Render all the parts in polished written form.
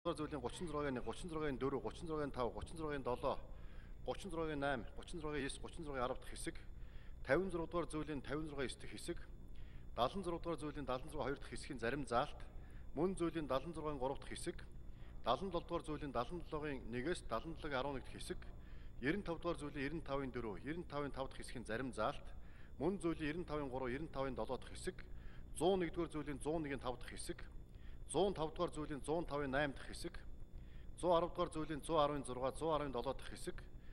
дугаар зүйлийн 36-ын 1, 36-ын 4, 36-ын 5, 36-ын 7, 36-ын 8, 36-ын 9, 36-ын 10 дахь хэсэг, 56 дугаар зүйлийн 56-ын 9 дахь хэсэг, 76 дугаар зүйлийн 76 2 дахь хэсгийн зарим заалт, мөн зүйлийн 76-ын 3 дахь хэсэг, 77 дугаар зүйлийн 77-ын 1-ээс 77-ын 11 дахь хэсэг, 95 дугаар зүйлийн 95-ын 4, 95-ын 5 дахь хэсгийн зарим заалт, мөн зүйлийн 95-ын 3, 95-ын 7 дахь хэсэг, 101 дугаар зүйлийн 101-ийн 5 дахь хэсэг, 105 дугаар зүйлийн 105-ын 8 дахь хэсэг, 110 дугаар зүйлийн 110-ын 6, 110-ын 7 дахь хэсэг,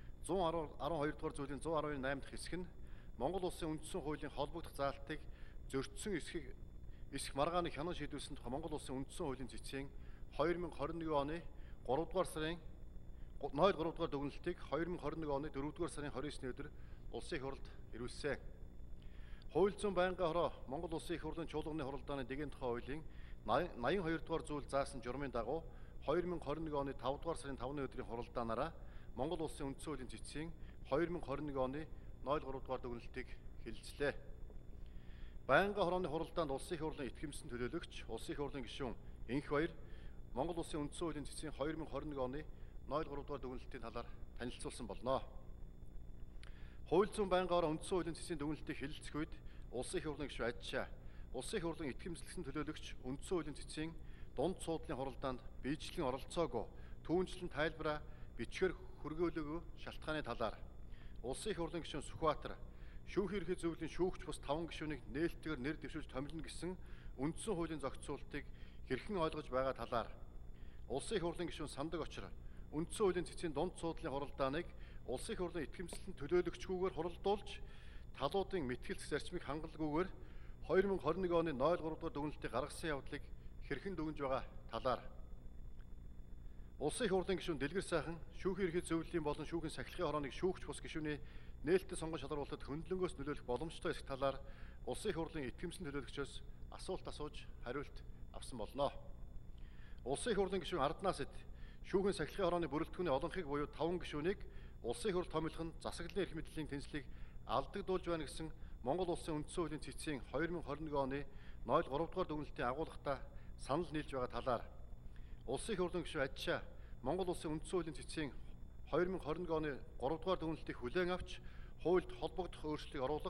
112 дугаар зүйлийн 110-ын 8 дахь хэсэг нь Монгол Улсын үндсэн хуулийн холбогдох заалтыг зөрчсөн эсэх маргааны хянан шийдвэрлсэн тухай Монгол Улсын үндсэн хуулийн цэцгийн 2021 оны 3 дугаар сарын 3 дугаар дүгнэлтийг 2021 оны 4 дугаар сарын 29-ний өдөр Улсын их хурлд ирүүлсэн. Хууль зүйн байнгын хороо Монгол Улсын их хурлын чуулганы хуралдааны дэгийн тухай хуулийн 82 дугаар зүйл заасан журмын дагуу 2021 оны 5 дугаар сарын 5-ны өдрийн хуралдаанаараа Монгол Улсын үндсэн хуулийн цэцгийн 2021 оны 03 дугаар дүгнэлтийг хэлэлцлээ. Байнгын хорооны хуралдаанд Улсын их хурлын итгэмжсэн төлөөлөгч, Улсын их хурлын гишүүн Энх Баяр Монгол Улсын үндсэн хуулийн цэцгийн 2021 оны 03 дугаар дүгнэлтийн талаар танилцуулсан болно. Хууль зүйн байнгын хороо үндсэн хуулийн цэцгийн дүгнэлтийг хэлэлцэх үед Улсын их хурлын гишүүн Ажишаа, Улсын их хурлын итгэмжлэгсэн төлөөлөгч үндсэн хуулийн цэцгийн дунд суудлын хуралдаанд биечлэн оролцоогүй, түүнчлэн тайлбараа бичгээр хүргөөлөөгүй шалтгааны талаар Улсын их хурлын гишүүн Сүхбаатар шүүхийн ерхий зөвлөлийн шүүгч бус 5 гишүүнийг нээлттэйгээр нэр дэвшүүлж томилно гэсэн үндсэн хуулийн зохицуултыг хэрхэн ойлгож байгаа талаар Улсын их хурлын гишүүн Самдаг Очир үндсэн хуулийн цэцгийн дунд суудлын хуралдааныг Улсын их хурлын итгэмжлэлтэн төлөөлөгчгүйгээр хуралдуулж талуудын мэтгэлцэх зарчмыг хангалтгүйгээр 2021 оны 03 дугаар дүгнэлтийг гаргасан явдлыг хэрхэн дүгнж байгаа талаар Улсын их хурлын гишүүн Дэлгэр сайхан шүүхийн ерхий зөвлөлийн болон шүүхийн сахилгын хорооныг шүүгч бус гишүүний нээлттэй сонгон шалгаруулалтад хөндлөнгөөс нөлөөлөх боломжтой эсэх талаар Улсын их хурлын итгэмжлэн төлөөлөгчөөс асуулт асууж хариулт авсан болно. Улсын их хурлын гишүүн Арднаас эд шүүхийн сахилгын хорооны бүрэлдэхүүний олонхыг буюу 5 гишүүнийг Улсын их хурл томилох нь засаглалын эрх мэдлийн тэнцлийг алдагдуулж байна гэсэн Монгол Улсын үндсэн хуулийн цэцгийн 2021 оны 03 дугаар дүгнэлтийн агуулгатай санал нийлж байгаа талаар Улсын их хурлын гишүүн Ажишаа Монгол Улсын үндсэн хуулийн цэцгийн 2021 оны 3 дугаар дүгнэлтийг хүлээн авч хуульд холбогдох өөрчлөлтийг оруулах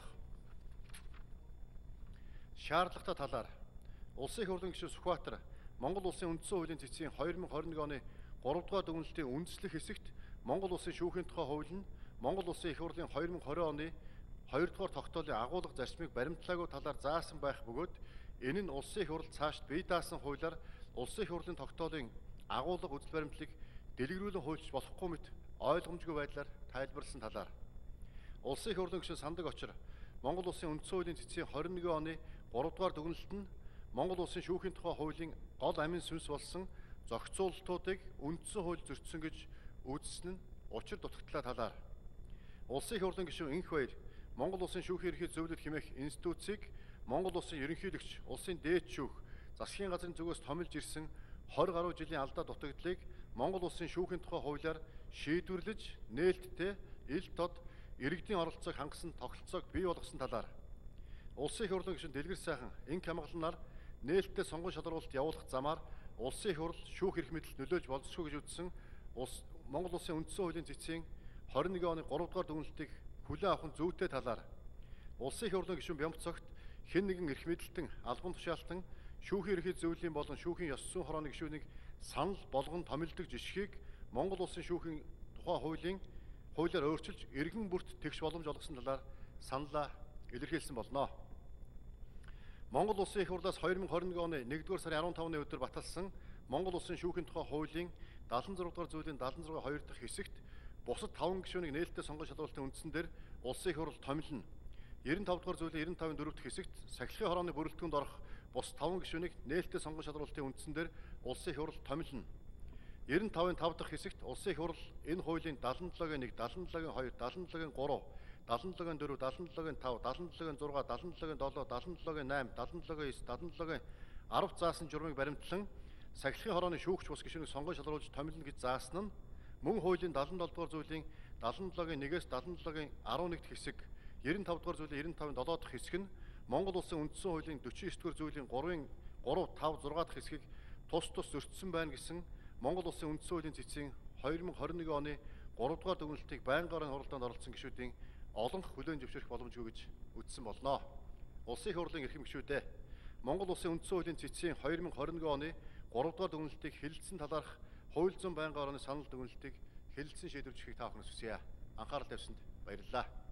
шаардлагатай талаар Улсын их хурлын гишүүн Сүхбаатар Монгол Улсын үндсэн хуулийн цэцгийн 2021 оны 3 дугаар дүгнэлтийн үндэслэх хэсэгт Монгол Улсын шүүхийн тухай хууль нь Монгол Улсын их хурлын 2020 оны 2 дугаар тогтоолын агуулга зарчмыг баримтлаагүй талаар заасан байх бөгөөд энэ нь Улсын их хурл цаашд бие даасан хуулиар Улсын их хурлын тогтоолын агуулга үзэл баримтлалыг дэлгэрүүлэн хуульч болохгүй мэт ойлгомжгүй байдлаар тайлбарласан талаар Улсын их хурлын гишүүн Самдаг Очир Монгол Улсын үндсэн хуулийн цэцгийн 21 оны 3 дугаар дүгнэлт нь Монгол Улсын шүүхийн тухай хуулийн гол амин сүнс болсон зохицуулалтуудыг үндсэн хууль зөрчсөн гэж үзсэн нь учир дутагдлаа талаар Улсын их хурлын гишүүн Энх Баяр Монгол Улсын шүүхийн ерхий зөвлөлт хэмээх институцийг Монгол Улсын ерөнхийлөгч, улсын дээд шүүх, засгийн газрын зүгээс томилж ирсэн 20 гаруй жилийн алдаа дутагдлыг Монгол Улсын шүүхийн тухай хуулиар шийдвэрлэж, нээлттэй, ил тод, иргэдийн оролцоог хангасан тогтолцоог бий болгосон талаар Улсын их хурлын гишүүн Дэлгэр сайхан энх хамгаалнаар нээлттэй сонгон шалгаруулалт явуулах замаар Улсын их хурл шүүх эрх мэдэлд нөлөөлж болзошгүй гэж үзсэн Монгол Улсын үндсэн хуулийн цэцгийн 21 оны 3 дугаар дүгнэлтийг хүлээн авах нь зүйтэй талаар Улсын их хурлын гишүүн Бямбцогт хэн нэгэн эрх мэдэлтэн албан тушаалтан шүүхийн ерхий зөвлөлийн болон шүүхийн ёс зүйн хорооны гишүүнийг санал болгон томилдог жишгийг Монгол Улсын шүүхийн тухай хуулиар өөрчилж иргэн бүрт тэгш боломж олгосон талаар саналаа илэрхийлсэн болно. Монгол Улсын их хурлаас 2021 оны 1-р сарын 15-ны өдөр баталсан Монгол Улсын шүүхийн тухай хуулийн 76 дугаар зүйлийн 76 2 дахь хэсэгт бусад 5 гишүүнийг нээлттэй сонгон шалгуулалтын үндсэн дээр Улсын их хурл томилно. 95 дугаар зүйлийн 95-ын 4 дахь хэсэгт сахилгын хорооны бүрэлдэхүүнд орох бус 5 гишүүнийг нээлттэй сонгон шалгуулалтын үндсэн дээр Улсын их хурл томилно. 95-ын 5 дахь хэсэгт Улсын их хурл энэ хуулийн 77-гийн 1, 77-гийн 2, 77-гийн 3, 77-гийн 4, 77-гийн 5, 77-гийн 6, 77-гийн 7, 77-гийн 8, 77-гийн 9, 77-гийн 10 заасан журмыг баримтлан сахилгын хорооны шүүгч бус гишүүнийг сонгон шалгаруулж томилно гэж заасан нь мөн хуулийн 77 дугаар зүйлийн 77-гийн 1-ээс 77-гийн 11 дахь хэсэг, 95 дугаар зүйлийн 95-ын 7 дахь хэсэг нь Монгол Улсын үндсэн хуулийн 49 дугаар зүйлийн 3-ын 3, 5, 6 дахь хэсгийг тус зөрчсөн байна гэсэн Монгол Улсын үндсэн хуулийн цэцгийн 2021 оны 3 дугаар дүгнэлтийг байнгын хуралдаанд оролцсон гишүүдийн олонх хүлээн зөвшөөрөх боломжгүй гэж үзсэн болно. Улсын их хурлын эрхэм гишүүдээ Монгол Улсын үндсэн хуулийн цэцгийн 2021 оны 3 дугаар дүгнэлтийг хэлэлцэн талаарх хууль зүйн байнгын орны санал дүгнэлтийг хэлэлцэн шийдвэрлэхийг та бүхнээс хүсье. Анхаарал тавьсанд баярлалаа.